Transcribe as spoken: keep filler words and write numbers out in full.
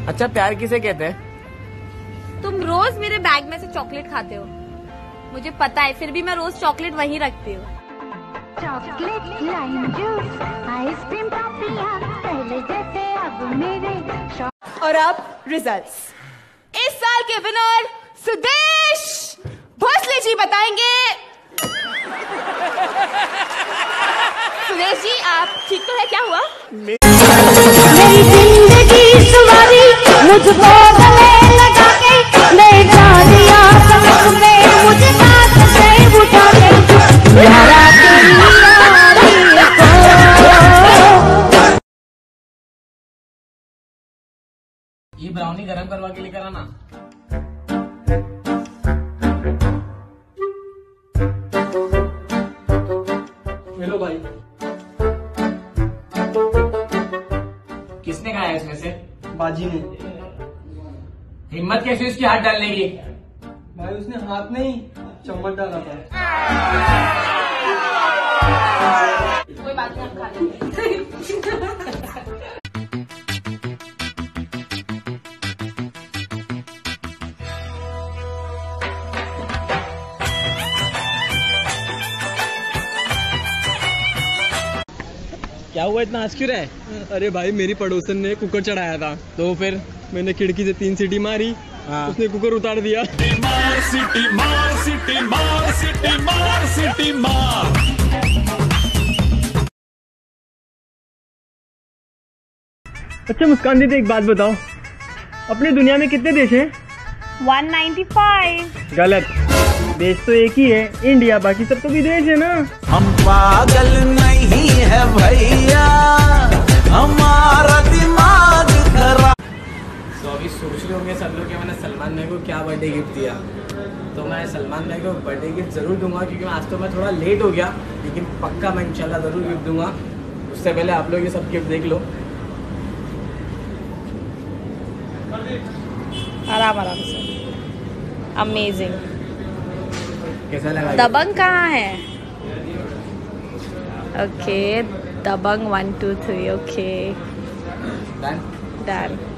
अच्छा प्यार किसे कहते हैं? तुम रोज मेरे बैग में से चॉकलेट खाते हो, मुझे पता है, फिर भी मैं रोज चॉकलेट वहीं रखती हूँ। चॉकलेट, लाइम जूस, आइसक्रीम, टॉफियां, पहले जैसे अब मेरे। और अब रिजल्ट्स। इस साल के विनर सुदेश भोसले जी बताएंगे। सुदेश जी आप ठीक तो है? क्या हुआ? मेरी जिंदगी सवारी मुझको गले लगा के ले जा दिया समझ में, मुझे साथ से उठा के यारा तेरी यारी को। ये ब्राउनी गरम करवा के लेकर आना। हेलो भाई। किसने खाया इसमें से? बाजी ने। हिम्मत कैसी उसकी हाथ डालने की? भाई उसने हाथ नहीं चम्मच डाला था। कोई बात नहीं, हम खा लेंगे। क्या हुआ, इतना हंस क्यों रहा है? अरे भाई मेरी पड़ोसन ने कुकर चढ़ाया था, तो फिर मैंने खिड़की से तीन सीटी मारी। हाँ। उसने कुकर उतार दिया। मार सिटी मार सिटी मार सिटी मार सिटी मार। अच्छा मुस्कान दीदी एक बात बताओ, अपनी दुनिया में कितने देश हैं? एक सौ पचानवे। गलत, देश तो एक ही है, इंडिया, बाकी सब तो विदेश है ना। हम पागल नहीं है भैया, हमारा दिमाग खराब। तो अभी सोच रहे होंगे सब लोग कि मैंने सलमान भाई को क्या बर्थडे गिफ्ट दिया। तो मैं सलमान भाई को बर्थडे गिफ्ट ज़रूर दूंगा, क्योंकि आज तो मैं थोड़ा लेट हो गया, लेकिन पक्का मैं इंशाल्लाह ज़रूर गिफ्ट दूंगा। उससे पहले आप लोग ये सब गिफ्ट देख लो। आराम आराम से। अमेजिंग। कैसा लगा? दबंग कहाँ है? Okay, Dabangg one two three. Okay done done.